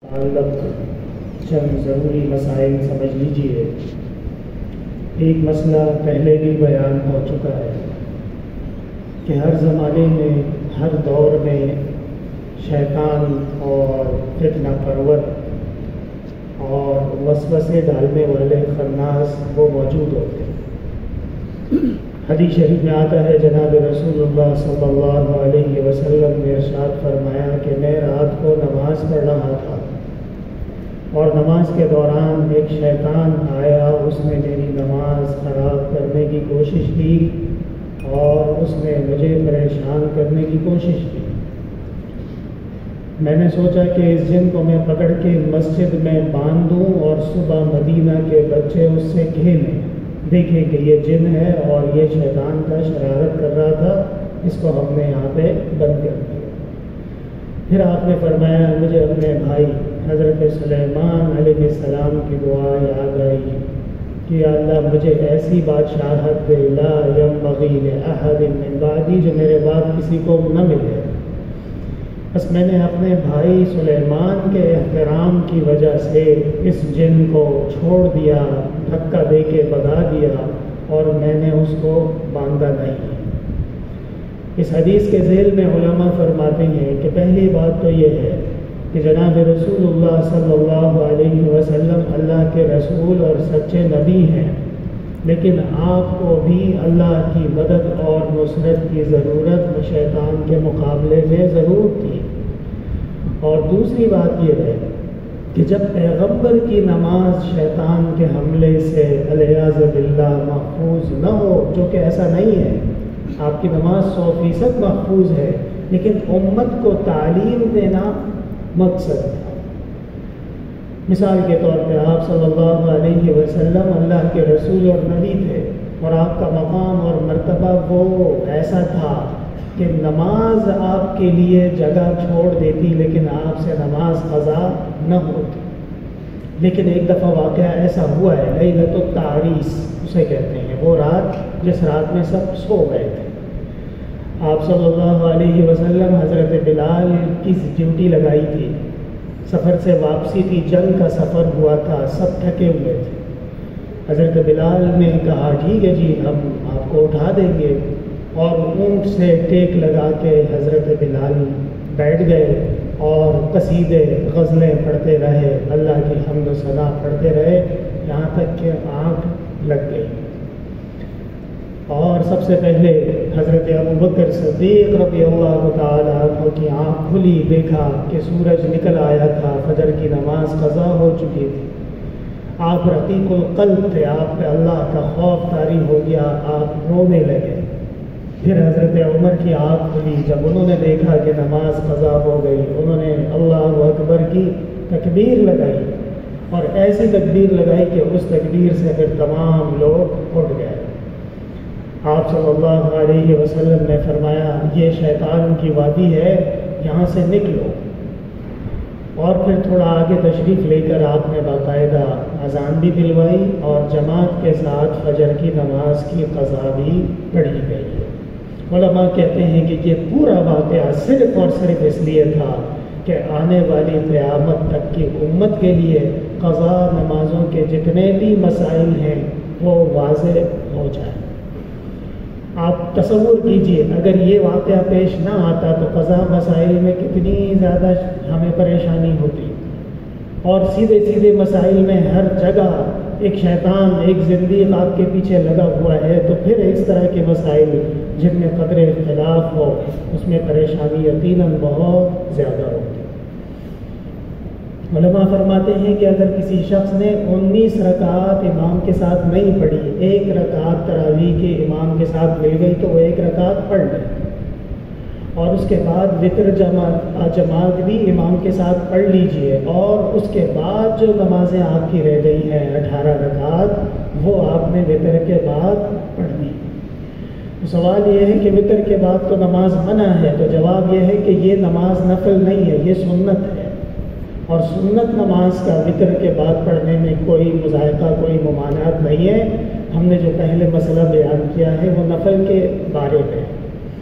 چند ضروری مسائل سمجھ لیجئے۔ ایک مسئلہ پہلے بھی بیان ہو چکا ہے کہ ہر زمانے میں ہر دور میں شیطان اور فتنہ پرور اور وسوسے ڈالنے والے خناس وہ موجود ہوتے ہیں۔ حدیث شریف میں آتا ہے جناب رسول اللہ صلی اللہ علیہ وسلم نے ارشاد فرمایا کہ میں رات کو نماز پڑھ رہا تھا اور نماز کے دوران ایک شیطان آیا، اس نے میری نماز خراب کرنے کی کوشش کی اور اس نے مجھے پریشان کرنے کی کوشش کی۔ میں نے سوچا کہ اس جن کو میں پکڑ کے مسجد میں باندھ دوں اور صبح مدینہ کے بچے اس سے کھیلیں، دیکھیں کہ یہ جن ہے اور یہ شیطان کا شرارت کر رہا تھا، اس کو ہم نے یہاں پہ بند کر دیا۔ پھر آپ نے فرمایا مجھے اپنے بھائی حضرت سلیمان علیہ السلام کی دعا یاد آئی کہ یا اللہ مجھے ایسی بادشاہت دے لا ينبغی لأحد من بعدی، جو میرے بعد کسی کو نہ ملے۔ بس میں نے اپنے بھائی سلیمان کے احترام کی وجہ سے اس جن کو چھوڑ دیا، دھکا دے کے بھگا دیا اور میں نے اس کو باندھا نہیں۔ اس حدیث کے ذیل میں علماء فرماتے ہیں کہ پہلی بات تو یہ ہے کہ جناب رسول اللہ صلی اللہ علیہ وسلم اللہ کے رسول اور سچے نبی ہیں، لیکن آپ کو بھی اللہ کی مدد اور نصرت کی ضرورت شیطان کے مقابلے میں ضرور تھی۔ اور دوسری بات یہ ہے کہ جب پیغمبر کی نماز شیطان کے حملے سے علیاذ باللہ محفوظ نہ ہو، جو کہ ایسا نہیں ہے، آپ کی نماز 100% محفوظ ہے، لیکن امت کو تعلیم دینا مقصد تھا۔ مثال کے طور پہ آپ صلی اللہ علیہ وسلم اللہ کے رسول اور نبی تھے، اور آپ کا مقام اور مرتبہ وہ ایسا تھا کہ نماز آپ کے لیے جگہ چھوڑ دیتی، لیکن آپ سے نماز قضا نہ ہوتی۔ لیکن ایک دفعہ واقعہ ایسا ہوا ہے، لیلۃ التعریس اسے کہتے ہیں، وہ رات جس رات میں سب سو گئے تھے۔ آپ صلی اللہ علیہ وسلم حضرت بلال کی ڈیوٹی لگائی تھی، سفر سے واپسی تھی، جنگ کا سفر ہوا تھا، سب تھکے ہوئے تھے۔ حضرت بلال نے کہا ٹھیک ہے جی ہم آپ کو اٹھا دیں گے، اور اونٹ سے ٹیک لگا کے حضرت بلال بیٹھ گئے اور قصیدے غزلیں پڑھتے رہے، اللہ کی حمد و ثنا پڑھتے رہے، یہاں تک کہ آنکھ لگ گئی۔ اور سب سے پہلے حضرت ابوبکر صدیق رضی اللہ تعالی عنہ کی آنکھ کھلی، دیکھا کہ سورج نکل آیا تھا، فجر کی نماز قضا ہو چکی تھی۔ آپ رقیق القلب تھے، آپ پہ اللہ کا خوف طاری ہو گیا، آپ رونے لگے۔ پھر حضرت عمر کی آنکھ کھلی، جب انہوں نے دیکھا کہ نماز قضا ہو گئی، انہوں نے اللہ اکبر کی تکبیر لگائی، اور ایسی تکبیر لگائی کہ اس تکبیر سے پھر تمام لوگ اٹھ گئے۔ آپ صلی اللہ علیہ وسلم نے فرمایا یہ شیطان کی وادی ہے، یہاں سے نکلو۔ اور پھر تھوڑا آگے تشریف لے کر آپ نے باقاعدہ اذان بھی دلوائی اور جماعت کے ساتھ فجر کی نماز کی قضا بھی پڑھی گئی ہے۔ علماء کہتے ہیں کہ یہ پورا واقعہ صرف اور صرف اس لیے تھا کہ آنے والی قیامت تک کی امت کے لیے قضا نمازوں کے جتنے بھی مسائل ہیں وہ واضح ہو جائیں۔ آپ تصور کیجئے اگر یہ واقعہ پیش نہ آتا تو قضا مسائل میں کتنی زیادہ ہمیں پریشانی ہوتی، اور سیدھے سیدھے مسائل میں ہر جگہ ایک شیطان ایک زندیق آپ کے پیچھے لگا ہوا ہے، تو پھر اس طرح کے مسائل جن میں قدر اختلاف ہو اس میں پریشانی یقیناً بہت زیادہ ہوتی۔ علماء فرماتے ہیں کہ اگر کسی شخص نے 19 رکعات امام کے ساتھ نہیں پڑھی، ایک رکعت تراویح کے امام کے ساتھ مل گئی تو وہ ایک رکعت پڑھ لے، اور اس کے بعد وطر جماعت بھی امام کے ساتھ پڑھ لیجئے، اور اس کے بعد جو نمازیں آپ کی رہ گئی ہیں 18 رکعت وہ آپ نے وطر کے بعد پڑھ لی۔ سوال یہ ہے کہ وطر کے بعد تو نماز منع ہے، تو جواب یہ ہے کہ یہ نماز نفل نہیں ہے، یہ سنت ہے، اور سنت نماز کا وطر کے بعد پڑھنے میں کوئی مذائقہ کوئی ممانعت نہیں ہے۔ ہم نے جو پہلے مسئلہ بیان کیا ہے وہ نفل کے بارے میں،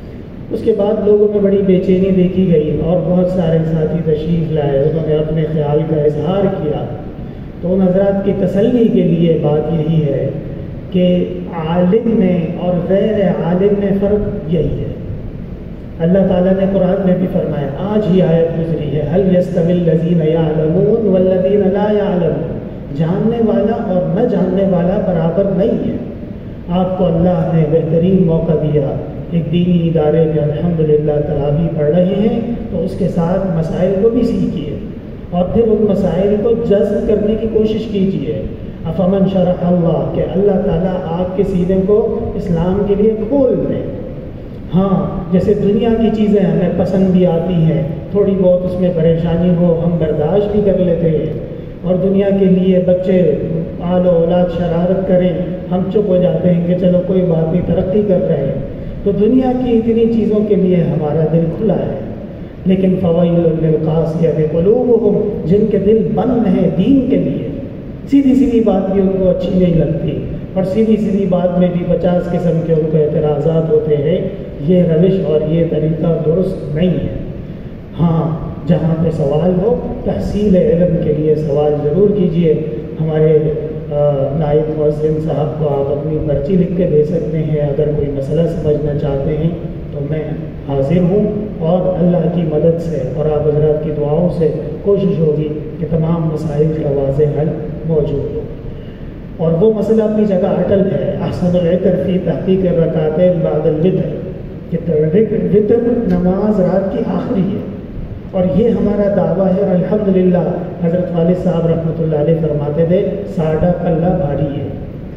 اس کے بعد لوگوں میں بڑی بے چینی دیکھی گئی اور بہت سارے ساتھی تشریف لائے، انہوں نے اپنے خیال کا اظہار کیا۔ تو ان حضرات کی تسلی کے لیے بات یہی ہے کہ عالم میں اور غیر عالم میں فرق یہی ہے۔ اللہ تعالیٰ نے قرآن میں بھی فرمایا، آج ہی آیت گزری ہے، هل يستوي الذين يعلمون والذين لا يعلمون، جاننے والا اور نہ جاننے والا برابر نہیں ہے۔ آپ کو اللہ نے بہترین موقع دیا، ایک دینی ادارے میں الحمدللہ تراویح پڑھ رہے ہیں تو اس کے ساتھ مسائل کو بھی سیکھیے اور پھر ان مسائل کو جذب کرنے کی کوشش کیجیے۔ افمن شرح اللہ، کہ اللہ تعالیٰ آپ کے سینے کو اسلام کے لیے کھول دے۔ ہاں، جیسے دنیا کی چیزیں ہمیں پسند بھی آتی ہیں، تھوڑی بہت اس میں پریشانی ہو ہم برداشت بھی کر لیتے ہیں، اور دنیا کے لیے بچے آل و اولاد شرارت کریں ہم چپ ہو جاتے ہیں کہ چلو کوئی بات نہیں، ترقی کر رہے ہیں۔ تو دنیا کی اتنی چیزوں کے لیے ہمارا دل کھلا ہے، لیکن فویل للقاسیۃ قلوبہم، جن کے دل بند ہیں دین کے لیے، سیدھی سیدھی بات بھی ان کو اچھی نہیں لگتی، اور سیدھی سیدھی بات میں بھی 50 قسم کے ان کو اعتراضات ہوتے ہیں۔ یہ روش اور یہ طریقہ درست نہیں ہے۔ ہاں، جہاں پہ سوال ہو تحصیل علم کے لیے سوال ضرور کیجیے۔ ہمارے نائب مؤذن صاحب کو آپ اپنی پرچی لکھ کے دے سکتے ہیں، اگر کوئی مسئلہ سمجھنا چاہتے ہیں تو میں حاضر ہوں، اور اللہ کی مدد سے اور آپ حضرات کی دعاؤں سے کوشش ہوگی کہ تمام مسائل کا واضح حل موجود ہو۔ اور وہ مسئلہ اپنی جگہ اٹل ہے، احسن العطر فی تحقیق الرکعتین بعد الوتر، کہ وطر نماز رات کی آخری ہے، اور یہ ہمارا دعویٰ ہے۔ اور الحمدللہ حضرت والد صاحب رحمۃ اللہ علیہ فرماتے تھے، ساڑھا پلہ بھاری ہے۔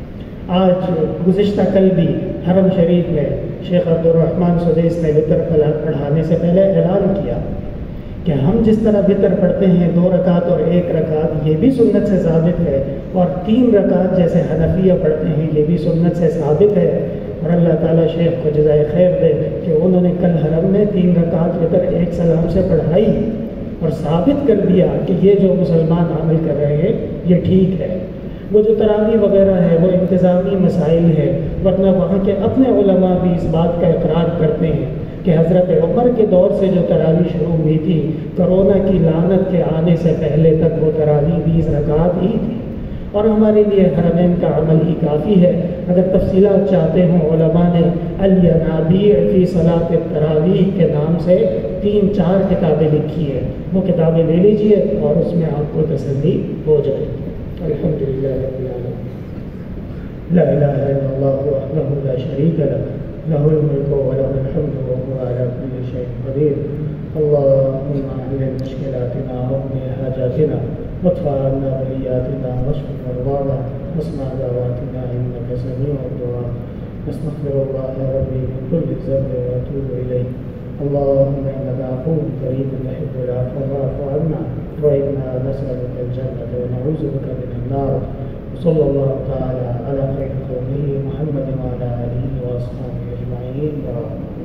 آج گزشتہ کل بھی حرم شریف میں شیخ عبد الرحمن سدیس نے وطر پڑھانے سے پہلے اعلان کیا کہ ہم جس طرح وطر پڑھتے ہیں 2 رکعت اور 1 رکعت، یہ بھی سنت سے ثابت ہے، اور 3 رکعت جیسے حنفیہ پڑھتے ہیں یہ بھی سنت سے ثابت ہے۔ اور اللہ تعالیٰ شیخ کو جزائے خیر دے کہ انہوں نے کل حرم میں 3 رکعت وطر 1 سلام سے پڑھائی اور ثابت کر دیا کہ یہ جو مسلمان عمل کر رہے ہیں یہ ٹھیک ہے۔ وہ جو تراویح وغیرہ ہے وہ انتظامی مسائل ہے، ورنہ وہاں کے اپنے علماء بھی اس بات کا اقرار کرتے ہیں کہ حضرت عمر کے دور سے جو تراویح شروع ہوئی تھی، کرونا کی لعنت کے آنے سے پہلے تک وہ تراویح 20 رکعت ہی تھی، اور ہمارے لیے حرمین کا عمل ہی کافی ہے۔ اگر تفصیلات چاہتے ہوں، علماء نے الینابیع فی صلاۃ التراویح کے نام سے 3-4 کتابیں لکھی ہیں، وہ کتابیں لے لیجئے اور اس میں آپ کو تسلی ہو جائے گی۔ الحمدللہ رب العالمین، لا الہ الا اللہ وحدہ لا شریک لہ، لہ الملک ولہ الحمد وهو علی کل شیء قدیر۔ اللهم احل مشکلاتنا واقض حاجاتنا وادفع عنا بلیاتنا واشف مرضانا واسمع دعواتنا انك سميع الدعاء۔ استغفر الله ربي من كل ذنب واتوب اليه۔ اللهم انك عفو كريم تحب العفو فاعف عنا، وانا نسالك الجنه ونعوذ بك من النار۔ صلى الله تعالى على خير خلقه محمد وعلى اله واصحابه اجمعين۔